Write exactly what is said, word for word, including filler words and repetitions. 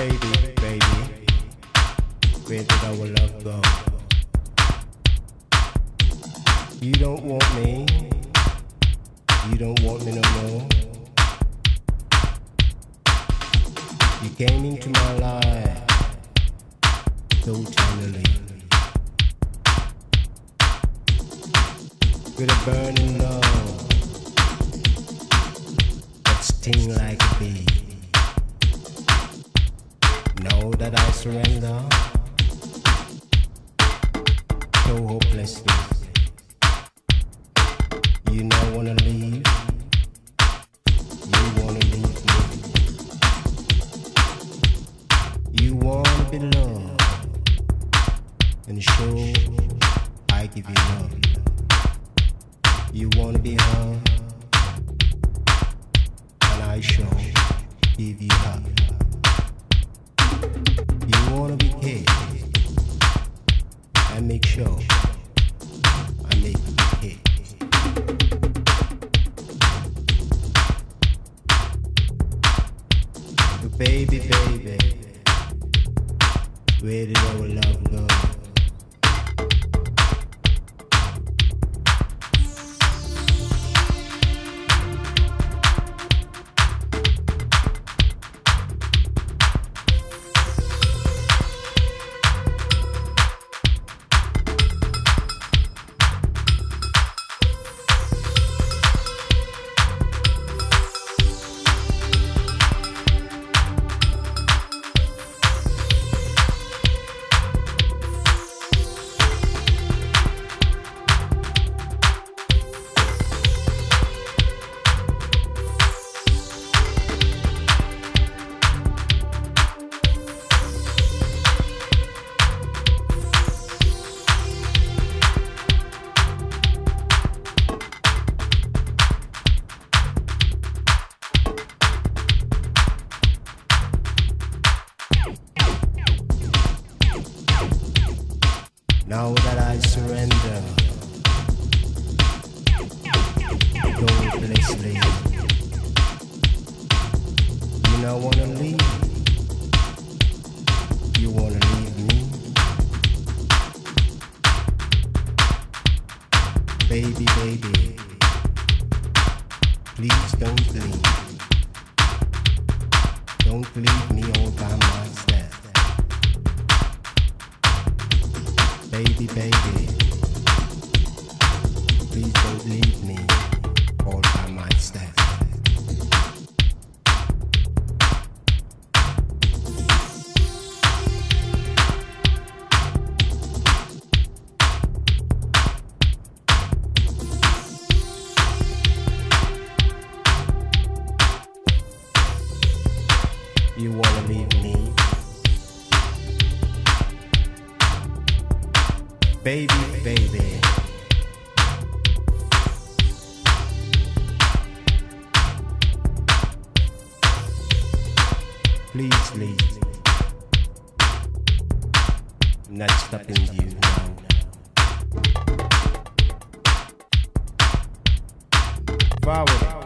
Baby, baby, where did our love go? You don't want me, you don't want me no more. You came into my life so tenderly, with a burning love that sting like a bee. Know that I surrender so hopelessly. You don't wanna leave, you wanna leave me. You wanna be loved, and sure I give you love. You wanna be hugged, and I sure give you hug. You wanna be kissed, I make sure I make you kissed. But baby, baby, where did our love go? Now that I surrender hopelessly, you now wanna leave, you wanna leave me. Baby, baby, please don't leave. Don't leave me all by myself. Baby, baby, please don't leave me all by myself. You wanna leave me? Baby, baby, please leave. I'm not stopping you now. Forward.